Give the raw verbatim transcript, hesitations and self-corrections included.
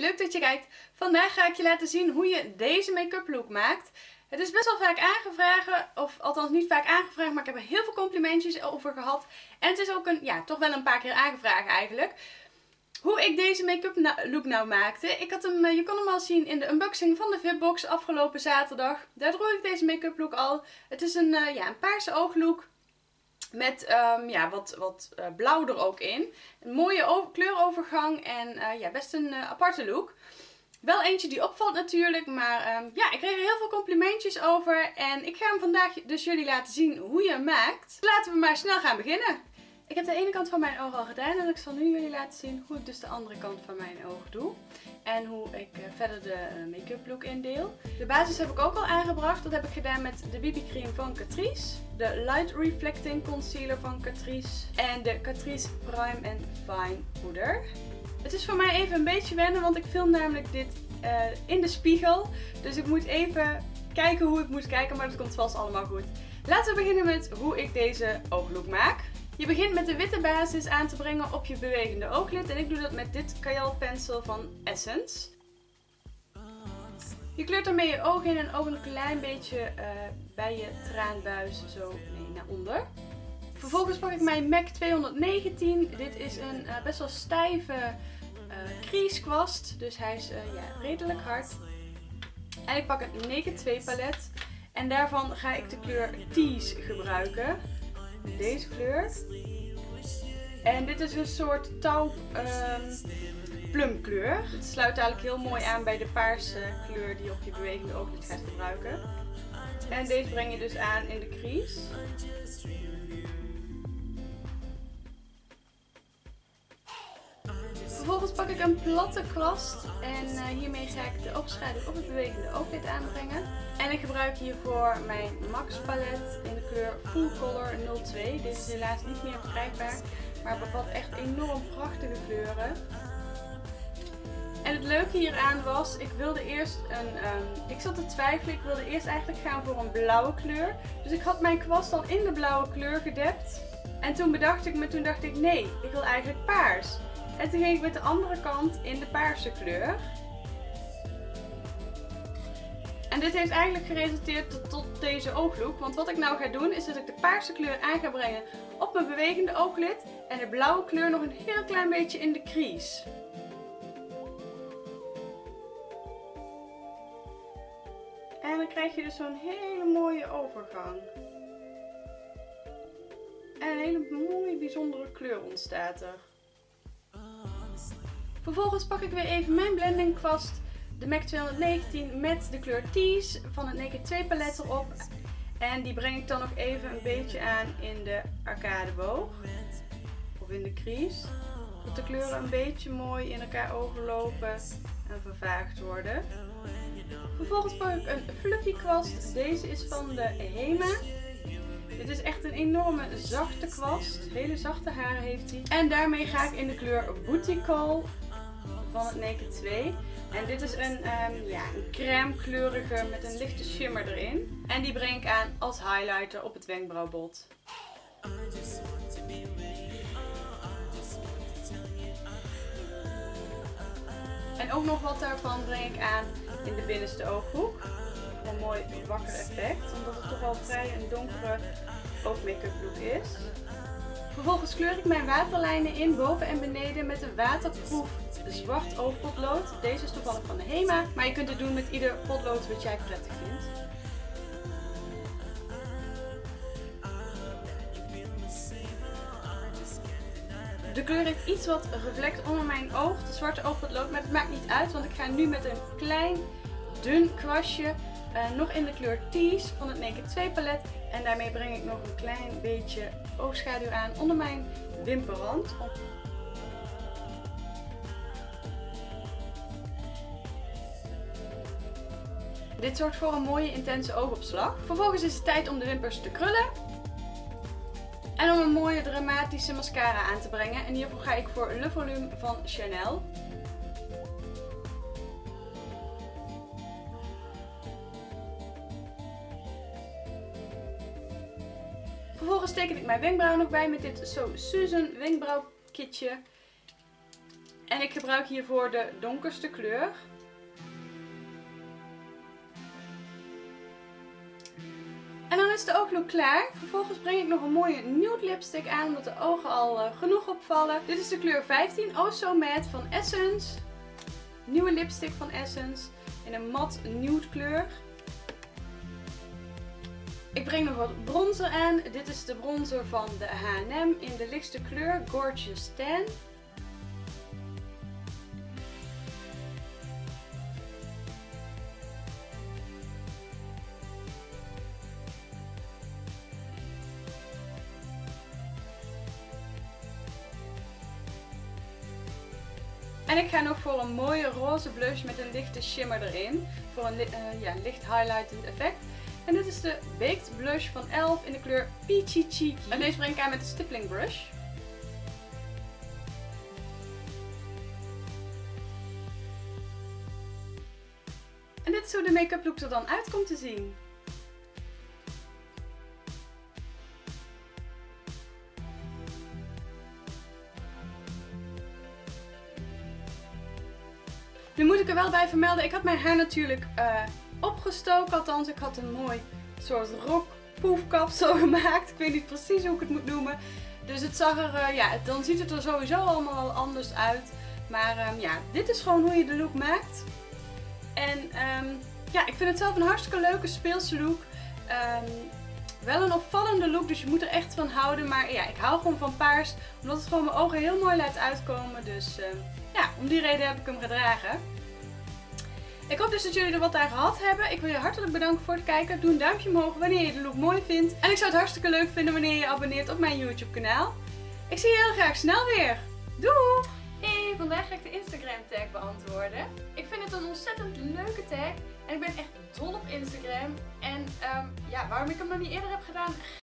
leuk dat je kijkt. Vandaag ga ik je laten zien hoe je deze make-up look maakt. Het is best wel vaak aangevraagd, of althans niet vaak aangevraagd, maar ik heb er heel veel complimentjes over gehad. En het is ook een, ja, toch wel een paar keer aangevraagd eigenlijk. Hoe ik deze make-up look nou maakte. Ik had hem, je kon hem al zien in de unboxing van de Vipbox afgelopen zaterdag. Daar droeg ik deze make-up look al. Het is een, ja, een paarse ooglook. Met um, ja, wat, wat uh, blauw er ook in. Een mooie kleurovergang en uh, ja, best een uh, aparte look. Wel eentje die opvalt natuurlijk, maar um, ja, ik kreeg er heel veel complimentjes over. En ik ga hem vandaag dus jullie laten zien hoe je hem maakt. Laten we maar snel gaan beginnen. Ik heb de ene kant van mijn oog al gedaan en ik zal nu jullie laten zien hoe ik dus de andere kant van mijn oog doe. En hoe ik uh, verder de uh, make-up look indeel. De basis heb ik ook al aangebracht. Dat heb ik gedaan met de B B cream van Catrice. De Light Reflecting Concealer van Catrice. En de Catrice Prime and Fine poeder. Het is voor mij even een beetje wennen, want ik film namelijk dit uh, in de spiegel. Dus ik moet even kijken hoe ik moet kijken, maar dat komt vast allemaal goed. Laten we beginnen met hoe ik deze ooglook maak. Je begint met de witte basis aan te brengen op je bewegende ooglid. En ik doe dat met dit kajalpencil van Essence. Je kleurt ermee je oog in en ook een klein beetje uh, bij je traanbuis zo mee naar onder. Vervolgens pak ik mijn MAC tweehonderdnegentien. Dit is een uh, best wel stijve uh, crease kwast. Dus hij is uh, ja, redelijk hard. En ik pak een Naked twee palet. En daarvan ga ik de kleur Tease gebruiken. Deze kleur. En dit is een soort taupe um, plumkleur. Het sluit eigenlijk heel mooi aan bij de paarse kleur die je op je bewegende ooglid gaat gebruiken. En deze breng je dus aan in de crease. Vervolgens pak ik een platte kwast en uh, hiermee ga ik de oogschaduw op het bewegende ooglid aanbrengen. En ik gebruik hiervoor mijn MAX palet in de kleur Full Color nul twee. Deze is helaas niet meer verkrijgbaar, maar bevat echt enorm prachtige kleuren. En het leuke hieraan was, ik wilde eerst een, um, ik zat te twijfelen, ik wilde eerst eigenlijk gaan voor een blauwe kleur. Dus ik had mijn kwast al in de blauwe kleur gedept. En toen bedacht ik me, toen dacht ik nee, ik wil eigenlijk paars. En toen ging ik met de andere kant in de paarse kleur. En dit heeft eigenlijk geresulteerd tot, tot deze ooglook. Want wat ik nou ga doen is dat ik de paarse kleur aan ga brengen op mijn bewegende ooglid. En de blauwe kleur nog een heel klein beetje in de crease. En dan krijg je dus zo'n hele mooie overgang. En een hele mooie bijzondere kleur ontstaat er. Vervolgens pak ik weer even mijn blending kwast, de MAC tweehonderdnegentien met de kleur Tease van het Naked twee palet erop. En die breng ik dan nog even een beetje aan in de arcadeboog. Of in de crease. Dat de kleuren een beetje mooi in elkaar overlopen en vervaagd worden. Vervolgens pak ik een fluffy kwast. Deze is van de Hema. Dit is echt een enorme zachte kwast. Hele zachte haren heeft hij. En daarmee ga ik in de kleur Booty Call van het Naked twee. En dit is een, um, ja, een crème kleurige met een lichte shimmer erin. En die breng ik aan als highlighter op het wenkbrauwbot. En ook nog wat daarvan breng ik aan in de binnenste ooghoek. Een mooi wakker effect, omdat het toch wel vrij een donkere oogmake-up look is. Vervolgens kleur ik mijn waterlijnen in boven en beneden met een waterproof zwart oogpotlood. Deze is toevallig van de Hema, maar je kunt het doen met ieder potlood wat jij prettig vindt. De kleur heeft iets wat reflect onder mijn oog, de zwarte oogpotlood, maar het maakt niet uit, want ik ga nu met een klein dun kwastje uh, nog in de kleur Tease van het Naked twee palet. En daarmee breng ik nog een klein beetje oogschaduw aan onder mijn wimperrand. Dit zorgt voor een mooie intense oogopslag. Vervolgens is het tijd om de wimpers te krullen. En om een mooie dramatische mascara aan te brengen. En hiervoor ga ik voor Le Volume van Chanel. Vervolgens teken ik mijn wenkbrauw nog bij met dit So Susan wenkbrauwkitje. En En ik gebruik hiervoor de donkerste kleur. En dan is de ooglook klaar. Vervolgens breng ik nog een mooie nude lipstick aan, omdat de ogen al uh, genoeg opvallen. Dit is de kleur vijftien, Oh So Matte van Essence. Nieuwe lipstick van Essence in een mat nude kleur. Ik breng nog wat bronzer aan. Dit is de bronzer van de H en M in de lichtste kleur Gorgeous Tan. En ik ga nog voor een mooie roze blush met een lichte shimmer erin. Voor een uh, ja, licht highlightend effect. En dit is de Baked Blush van e l f in de kleur Peachy Cheeky. En deze breng ik aan met de stippling brush. En dit is hoe de make-up look er dan uit komt te zien. Nu moet ik er wel bij vermelden, ik had mijn haar natuurlijk uh, opgestoken. Althans, ik had een mooi soort rokpoefkapsel gemaakt. Ik weet niet precies hoe ik het moet noemen. Dus het zag er, uh, ja, dan ziet het er sowieso allemaal al anders uit. Maar um, ja, dit is gewoon hoe je de look maakt. En um, ja, ik vind het zelf een hartstikke leuke speelse look. Um, wel een opvallende look, dus je moet er echt van houden. Maar ja, ik hou gewoon van paars, omdat het gewoon mijn ogen heel mooi laat uitkomen. Dus uh, ja, om die reden heb ik hem gedragen. Ik hoop dus dat jullie er wat aan gehad hebben. Ik wil je hartelijk bedanken voor het kijken. Doe een duimpje omhoog wanneer je de look mooi vindt. En ik zou het hartstikke leuk vinden wanneer je je abonneert op mijn YouTube kanaal. Ik zie je heel graag snel weer. Doei! Hey, vandaag ga ik de Instagram tag beantwoorden. Ik vind het een ontzettend leuke tag. En ik ben echt dol op Instagram. En um, ja, waarom ik hem nog niet eerder heb gedaan,